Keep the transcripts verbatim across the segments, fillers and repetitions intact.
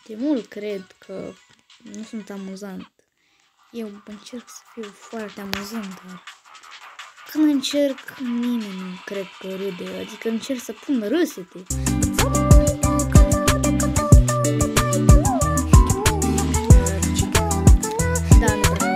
De mult cred că nu sunt amuzant. Eu încerc să fiu foarte amuzant, dar când încerc, nimeni nu cred că râde. Adică încerc să pun râsete. Da, nu vreau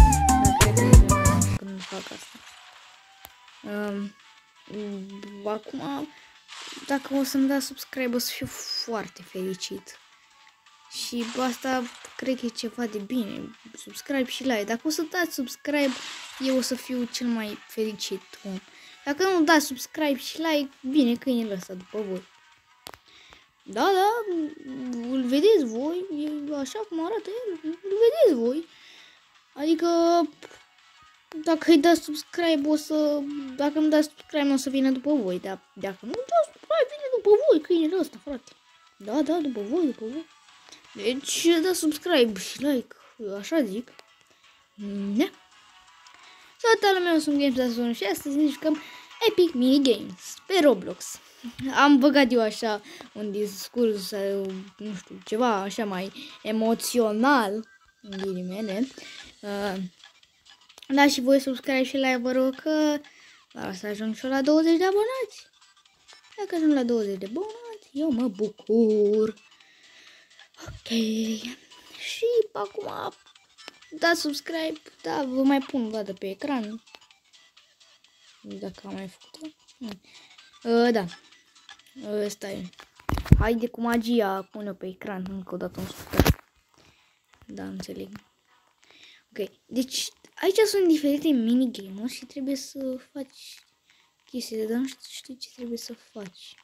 când fac asta. Um, acum, dacă o să-mi dați subscribe, o să fiu foarte fericit. Și asta cred că e ceva de bine. Subscribe și like. Dacă o să dați subscribe, eu o să fiu cel mai fericit om. Dacă nu dați subscribe și like, bine, câinele ăsta după voi. Da, da, îl vedeți voi, e așa cum arată el, îl vedeți voi. Adică, dacă îi dați subscribe, o să, dacă îmi dați subscribe, o să vină după voi. Dar dacă nu dați subscribe, vine după voi, câinele ăsta, frate. Da, da, după voi, după voi. Deci, dați subscribe și like, așa zic. Ne? Salutare, meu, sunt Games și astăzi ne jucăm Epic Mini Games pe Roblox. Am băgat eu așa un discurs, nu știu, ceva așa mai emoțional, în ghilimele. Uh, da, și voi subscribe și like, vă rog, că la să ajung și la douăzeci de abonați. Dacă ajung la douăzeci de abonați, eu mă bucur. Ok. Și acum dați subscribe, da, vă mai pun vadă pe ecran. Dacă am mai făcut-o. Uh, da. Uh, stai. Haide cu magia, pune-o pe ecran încă o dată un subscribe. Da, înțeleg. Ok, deci aici sunt diferite minigame-uri și trebuie să faci chestii, dar nu știu ce trebuie să faci.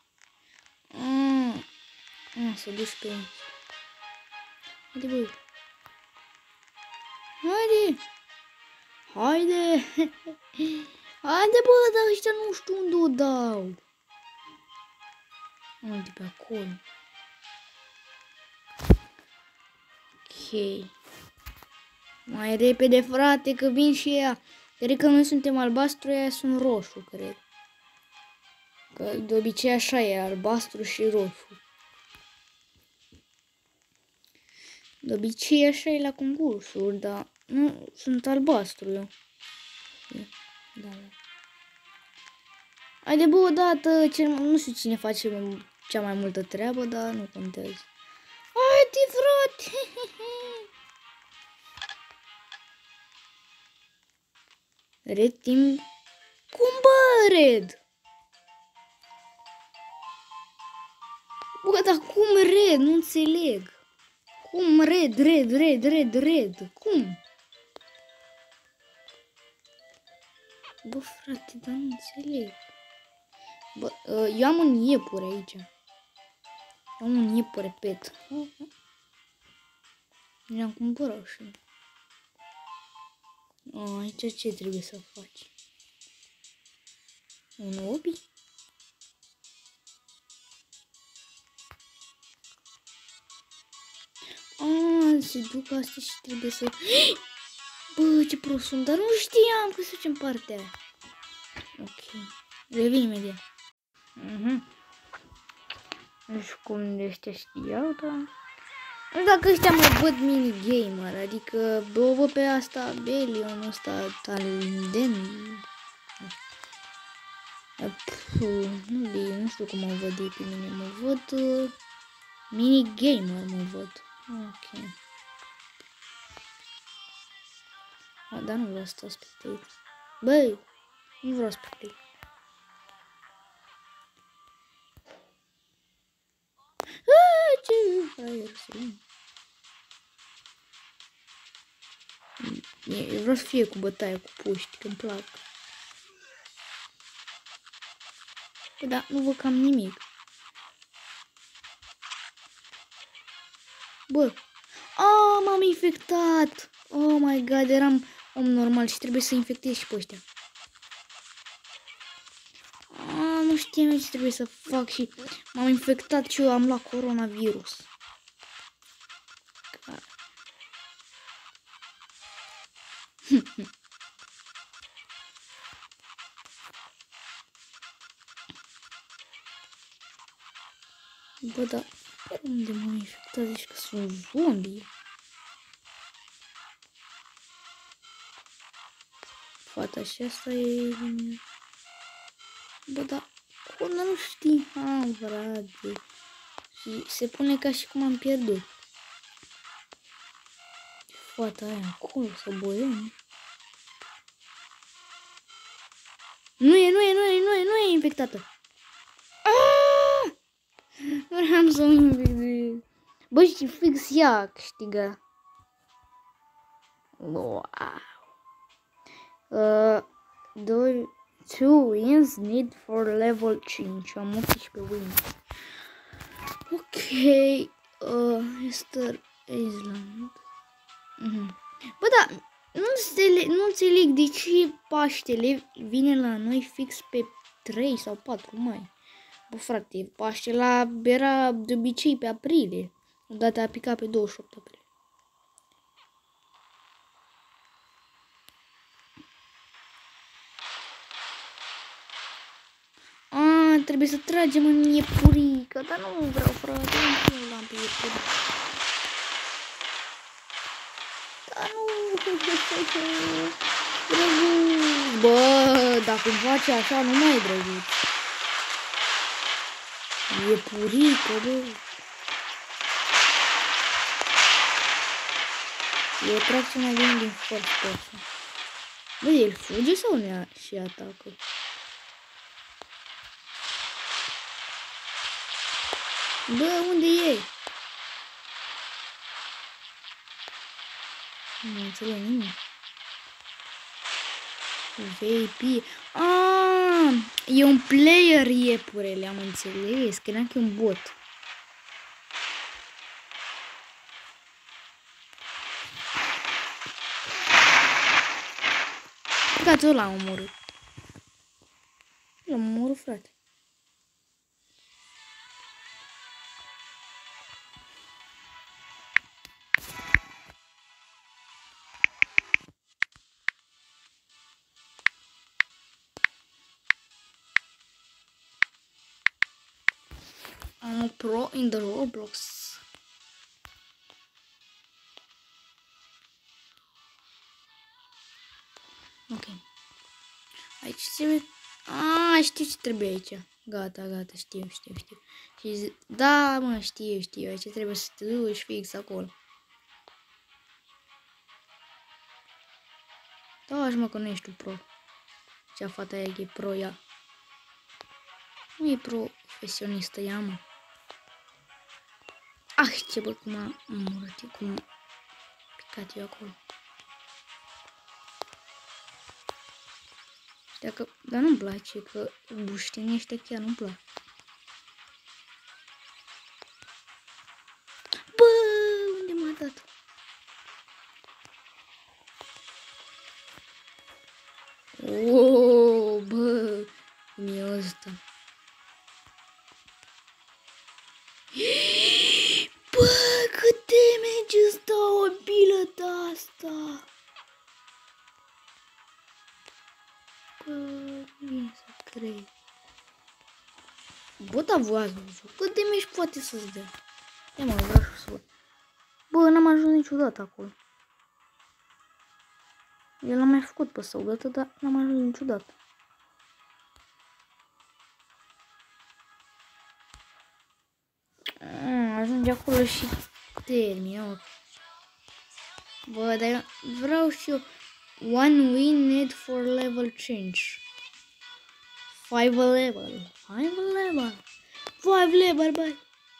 Mm. Mm, să duci pe aici. Haide, băi. Haide. Haide. Haide, bă, dar ăștia nu știu unde o dau. Unde pe acolo. Ok. Mai repede, frate, că vin și ea. Cred că noi suntem albastru, ea sunt roșu, cred. Că de obicei așa e, albastru și roșu. De obicei așa e la concursuri, dar nu sunt albastru eu. Da, da. Haide, bă, odată, cel, nu știu cine face cea mai multă treabă, dar nu contează. Haide, frate! Red Team. Cum, bă, Red? Bă, dar cum Red? Nu înțeleg. Cum Red, Red, Red, Red, Red? Cum? Bă, frate, dar nu înțeleg. Bă, eu am un iepure aici. Am un iepure pet. Mi-am cumpărat și... A, aici ce trebuie să faci? Un obi? A, se duc astea și trebuie să... Bă, ce prost sunt, dar nu știam că se duce în partea aia. Ok. Revin imediat. Mhm. Nu știu cum de ăștia știau, dar... Nu știu dacă ăștia mă văd minigamer, adică o văd pe asta, Belion, ăsta, Talden... Nu, nu știu cum mă văd ei pe mine, mă văd... Uh, minigamer mă văd. Ok. A, dar nu vreau să stau spectate. Băi, nu vreau spectate. Aaaa, ce fraier să vin. Eu vreau să fie cu bătaie, cu puști, că-mi plac. Păi da, nu văd cam nimic. Bă, a, m-am infectat. Oh my god, eram om normal și trebuie să infectez și pe ăștia. A, nu știam ce trebuie să fac și m-am infectat și eu am luat coronavirus. Bă, da. Unde m-am infectat? Zici că sunt zombie. Fata și asta e... Bă, dar cum nu știi? Ha, frate. Și se pune ca și cum am pierdut. Fata aia acolo, să boione. Nu e, nu e, nu e, nu e, nu e infectată. Aaaa! Vreau să mă infectez. Bă, și fix ea câștigă. Wow. Uh, doi, two wins need for level cinci. Am optsprezece wins. Ok. Uh, Easter Island. Mm-hmm. Bă, da, nu înțeleg, nu înțeleg de ce Paștele vine la noi fix pe trei sau patru mai. Bă, frate, Paștele era de obicei pe aprilie. Odată a picat pe douăzeci și opt aprilie. A, trebuie să tragem în iepurică, dar nu vreau, frate, nu l-am pe iepurică. Dar nu, drăguț, bă, dacă îmi face așa, nu mai e drăguț. Iepurică, bă. Eu trag ce mai bine din first person. Bă, el fuge sau ne și atacă? Bă, unde e? Nu înțeleg nimic. V I P. Ah, e un player iepurele, am înțeles. Credeam că e un bot. Gata, ăla am omorât. L-am omorât, frate. I'm a pro in the Roblox. Ok. Aici trebuie... A, știu ce trebuie aici. Gata, gata, știu, știu, știu. Și zi... Da, mă, știu, știu. Aici trebuie să te duci fix acolo. Da, așa mă, că nu ești tu pro. Cea fata aia e pro, ea. Nu e profesionistă, ea, mă. Ah, ce bă, cum am murit, cum am picat eu acolo. Dacă, dar nu-mi place, că buștenii ăștia chiar nu-mi plac. Bă, unde m-a dat? Oh, bă, cum e ăsta? Bă, cât damage îți dau o bilă de-asta? Bă, nu să cred. Bă, dar voi ați văzut cât damage poate să-ți dea? Ia mă, vreau să văd. Bă, n-am ajuns niciodată acolo. El l-a mai făcut pe sau odată, dar n-am ajuns niciodată. Mm, ajunge acolo și termin. Bă, dar eu vreau și eu. One win need for level change. Five level. Five level. Five level, băi.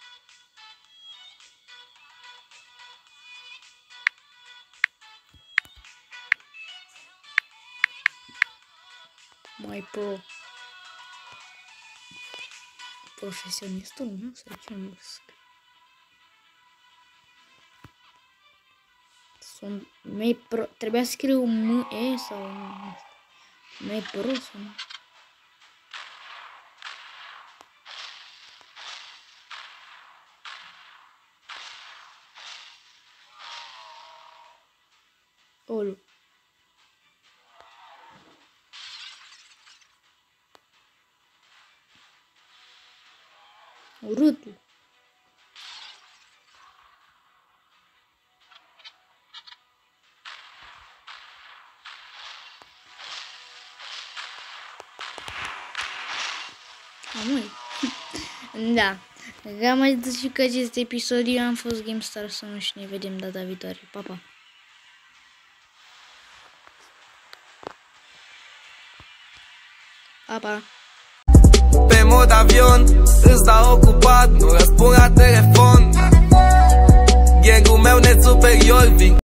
Mai pro. Profesionistul meu sau ce am văzut? Sunt mai pro. Trebuia să scriu M E sau nu știu. Mai pro sau nu? Olu. Urâtul. Amui. Da. Am mai zis și că acest episod, eu am fost GameStar Sonu și ne vedem data viitoare. Pa, pa! Pa, pa! Pe mod avion, îți dau ocupat, nu răspund la telefon. Gangul meu net superior, vin